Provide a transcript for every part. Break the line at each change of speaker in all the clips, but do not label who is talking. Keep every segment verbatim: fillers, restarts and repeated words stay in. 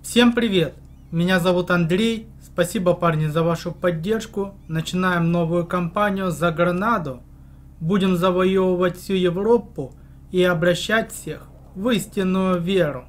Всем привет! Меня зовут Андрей. Спасибо, парни, за вашу поддержку. Начинаем новую кампанию за Гранаду. Будем завоевывать всю Европу и обращать всех в истинную веру.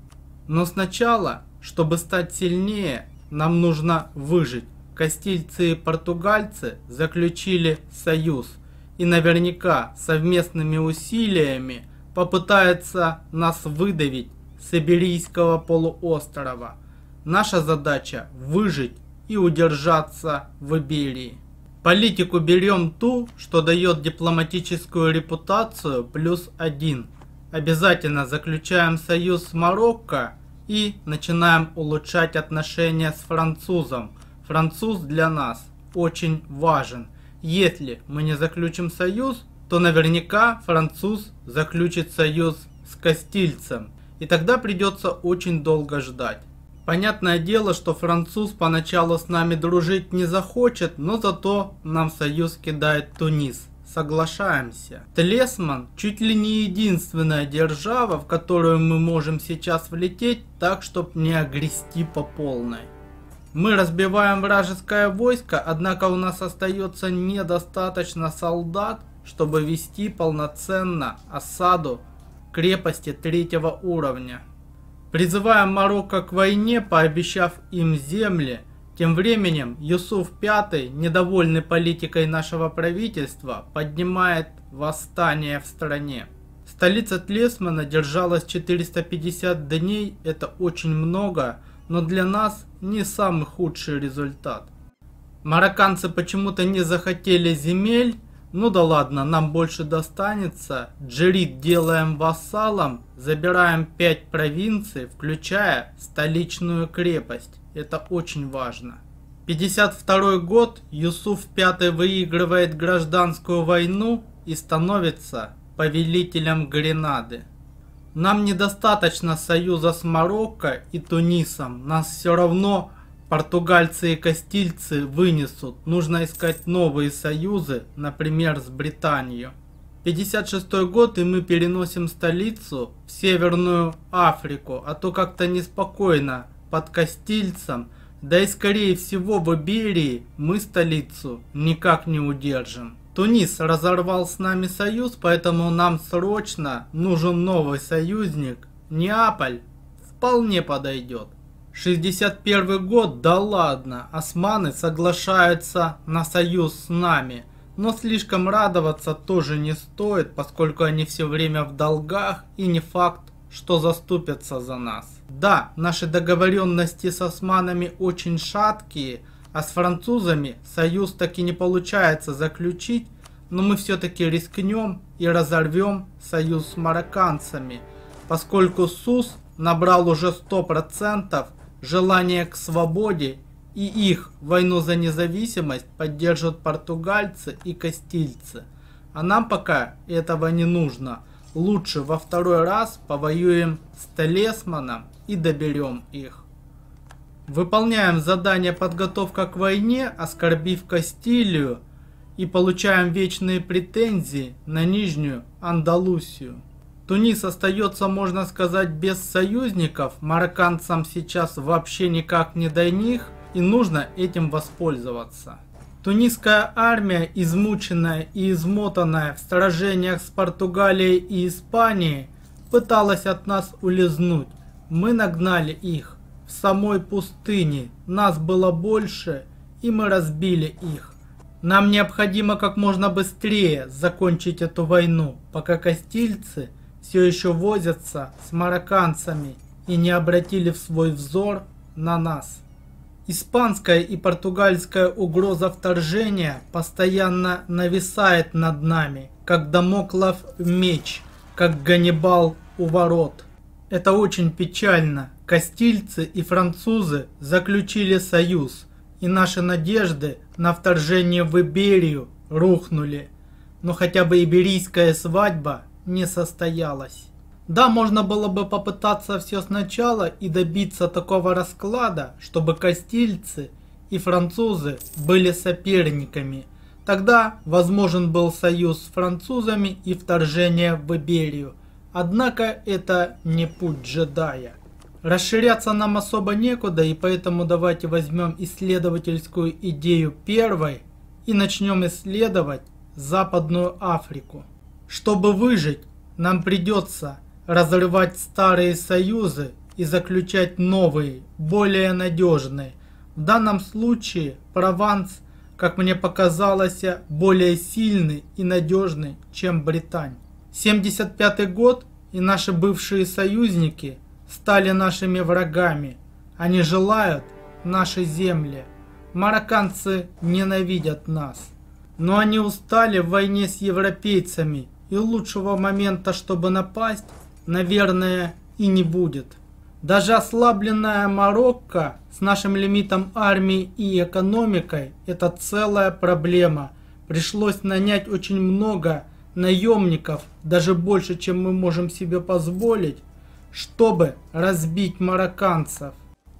Но сначала, чтобы стать сильнее, нам нужно выжить. Кастильцы и португальцы заключили союз. И наверняка совместными усилиями попытаются нас выдавить с Иберийского полуострова. Наша задача выжить и удержаться в Иберии. Политику берем ту, что дает дипломатическую репутацию плюс один. Обязательно заключаем союз с Марокко и начинаем улучшать отношения с французом. Француз для нас очень важен. Если мы не заключим союз, то наверняка француз заключит союз с кастильцем. И тогда придется очень долго ждать. Понятное дело, что француз поначалу с нами дружить не захочет, но зато нам в союз кидает Тунис. Соглашаемся. Талисман чуть ли не единственная держава, в которую мы можем сейчас влететь, так чтобы не огрести по полной. Мы разбиваем вражеское войско, однако у нас остается недостаточно солдат, чтобы вести полноценно осаду крепости третьего уровня. Призываем Марокко к войне, пообещав им земли. Тем временем Юсуф пятый, недовольный политикой нашего правительства, поднимает восстание в стране. Столица Талисмана держалась четыреста пятьдесят дней, это очень много, но для нас не самый худший результат. Марокканцы почему-то не захотели земель. Ну да ладно, нам больше достанется. Джерит делаем вассалом, забираем пять провинций, включая столичную крепость. Это очень важно. пятьдесят второй год, Юсуф пятый выигрывает гражданскую войну и становится повелителем Гренады. Нам недостаточно союза с Марокко и Тунисом, нас все равно португальцы и кастильцы вынесут. Нужно искать новые союзы, например, с Британией. пятьдесят шестой год, и мы переносим столицу в Северную Африку, а то как-то неспокойно под кастильцем. Да и скорее всего в Иберии мы столицу никак не удержим. Тунис разорвал с нами союз, поэтому нам срочно нужен новый союзник. Неаполь вполне подойдет. шестьдесят первый год, да ладно, османы соглашаются на союз с нами. Но слишком радоваться тоже не стоит, поскольку они все время в долгах и не факт, что заступятся за нас. Да, наши договоренности с османами очень шаткие, а с французами союз таки не получается заключить, но мы все-таки рискнем и разорвем союз с марокканцами, поскольку Сус набрал уже сто процентов желание к свободе, и их войну за независимость поддержат португальцы и кастильцы. А нам пока этого не нужно. Лучше во второй раз повоюем с Талисманом и доберем их. Выполняем задание подготовка к войне, оскорбив Кастилию, и получаем вечные претензии на Нижнюю Андалусию. Тунис остается, можно сказать, без союзников, марокканцам сейчас вообще никак не до них, и нужно этим воспользоваться. Тунисская армия, измученная и измотанная в сражениях с Португалией и Испанией, пыталась от нас улизнуть. Мы нагнали их в самой пустыне, нас было больше, и мы разбили их. Нам необходимо как можно быстрее закончить эту войну, пока кастильцы все еще возятся с марокканцами и не обратили в свой взор на нас. Испанская и португальская угроза вторжения постоянно нависает над нами, как дамоклов меч, как Ганнибал у ворот. Это очень печально. Кастильцы и французы заключили союз, и наши надежды на вторжение в Иберию рухнули. Но хотя бы иберийская свадьба не состоялась. Да, можно было бы попытаться все сначала и добиться такого расклада, чтобы кастильцы и французы были соперниками. Тогда возможен был союз с французами и вторжение в Иберию. Однако это не путь джедая. Расширяться нам особо некуда, и поэтому давайте возьмем исследовательскую идею первой и начнем исследовать Западную Африку. Чтобы выжить, нам придется разрывать старые союзы и заключать новые, более надежные. В данном случае Прованс, как мне показалось, более сильный и надежный, чем Британь. семьдесят пятый год, и наши бывшие союзники стали нашими врагами. Они желают наши земли. Марокканцы ненавидят нас. Но они устали в войне с европейцами, и лучшего момента, чтобы напасть, наверное, и не будет. Даже ослабленная Марокко с нашим лимитом армии и экономикой – это целая проблема. Пришлось нанять очень много наемников, даже больше, чем мы можем себе позволить, чтобы разбить марокканцев.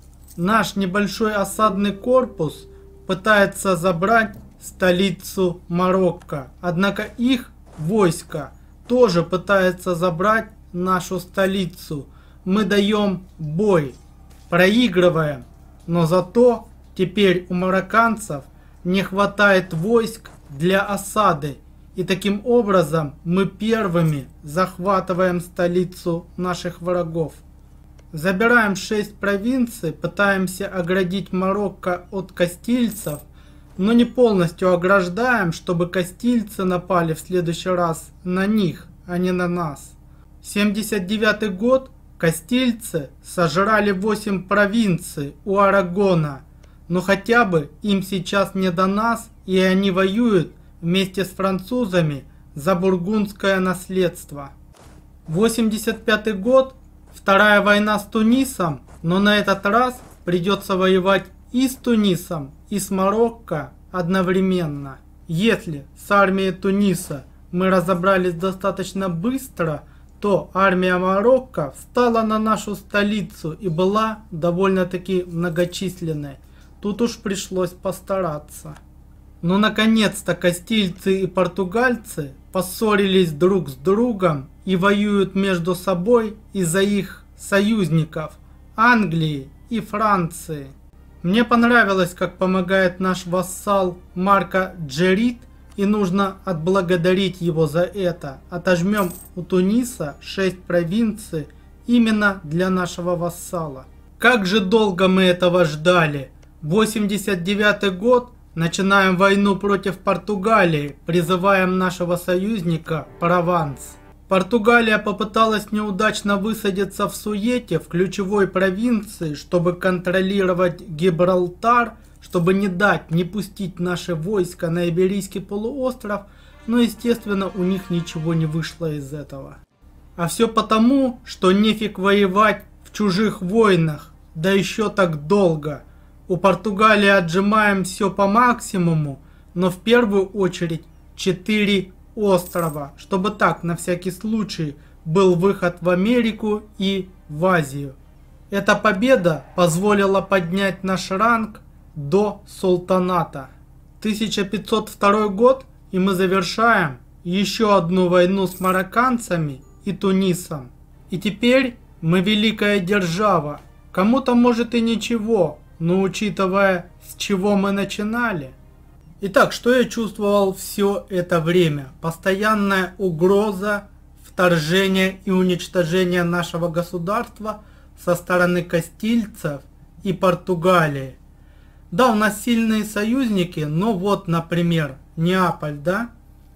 Наш небольшой осадный корпус пытается забрать столицу Марокко, однако их войско тоже пытается забрать нашу столицу. Мы даем бой, проигрываем, но зато теперь у марокканцев не хватает войск для осады, и таким образом мы первыми захватываем столицу наших врагов. Забираем шесть провинций, пытаемся оградить Марокко от кастильцев, но не полностью ограждаем, чтобы кастильцы напали в следующий раз на них, а не на нас. семьдесят девятый год. Кастильцы сожрали восемь провинций у Арагона, но хотя бы им сейчас не до нас, и они воюют вместе с французами за бургундское наследство. восемьдесят пятый год, вторая война с Тунисом, но на этот раз придется воевать и с Тунисом, и с Марокко одновременно. Если с армией Туниса мы разобрались достаточно быстро, то армия Марокко встала на нашу столицу и была довольно-таки многочисленной. Тут уж пришлось постараться. Но наконец-то кастильцы и португальцы поссорились друг с другом и воюют между собой из-за их союзников Англии и Франции. Мне понравилось, как помогает наш вассал Марко Джерит, и нужно отблагодарить его за это. Отожмем у Туниса шесть провинций именно для нашего вассала. Как же долго мы этого ждали. восемьдесят девятый год. Начинаем войну против Португалии. Призываем нашего союзника Прованс. Португалия попыталась неудачно высадиться в Суете, в ключевой провинции, чтобы контролировать Гибралтар, чтобы не дать, не пустить наши войска на Иберийский полуостров, но, естественно, у них ничего не вышло из этого. А все потому, что нефиг воевать в чужих войнах, да еще так долго. У Португалии отжимаем все по максимуму, но в первую очередь четыре острова, чтобы так, на всякий случай, был выход в Америку и в Азию. Эта победа позволила поднять наш ранг до султаната. тысяча пятьсот второй год, и мы завершаем еще одну войну с марокканцами и Тунисом. И теперь мы великая держава. Кому-то может и ничего, но учитывая, с чего мы начинали. Итак, что я чувствовал все это время? Постоянная угроза вторжения и уничтожения нашего государства со стороны кастильцев и Португалии. Да, у нас сильные союзники, но вот, например, Неаполь, да?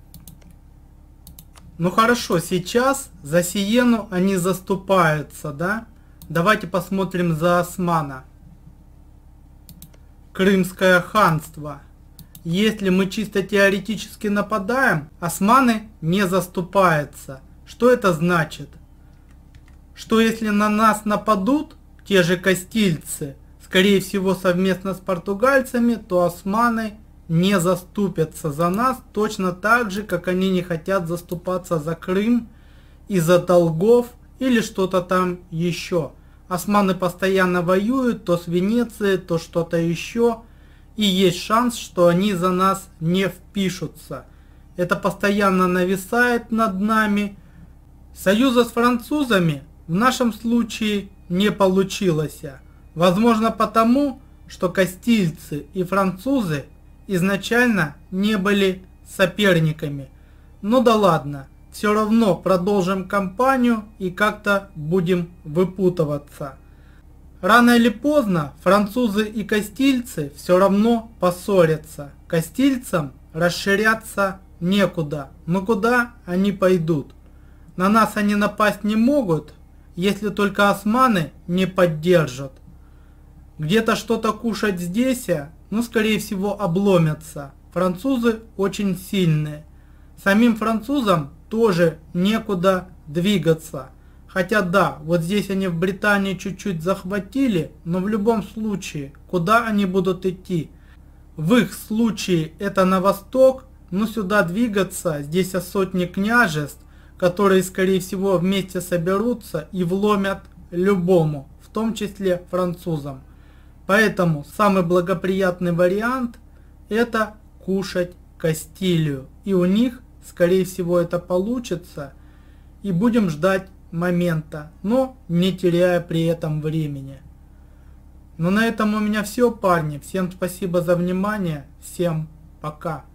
Ну хорошо, сейчас за Сиену они заступаются, да? Давайте посмотрим за Османа. Крымское ханство. Если мы чисто теоретически нападаем, османы не заступаются. Что это значит? Что если на нас нападут те же кастильцы, скорее всего совместно с португальцами, то османы не заступятся за нас точно так же, как они не хотят заступаться за Крым из-за долгов или что-то там еще. Османы постоянно воюют то с Венецией, то что-то еще. И есть шанс, что они за нас не впишутся. Это постоянно нависает над нами. Союза с французами в нашем случае не получилось. Возможно потому, что кастильцы и французы изначально не были соперниками. Ну да ладно, все равно продолжим кампанию и как-то будем выпутываться. Рано или поздно французы и кастильцы все равно поссорятся. Кастильцам расширяться некуда, но куда они пойдут? На нас они напасть не могут, если только османы не поддержат. Где-то что-то кушать здесь, ну скорее всего обломятся. Французы очень сильные. Самим французам тоже некуда двигаться. Хотя да, вот здесь они в Британии чуть-чуть захватили, но в любом случае, куда они будут идти? В их случае это на восток, но сюда двигаться, здесь сотни княжеств, которые скорее всего вместе соберутся и вломят любому, в том числе французам. Поэтому самый благоприятный вариант это кушать Кастилию. И у них скорее всего это получится. И будем ждать момента, но не теряя при этом времени. Ну на этом у меня все, парни. Всем спасибо за внимание. Всем пока.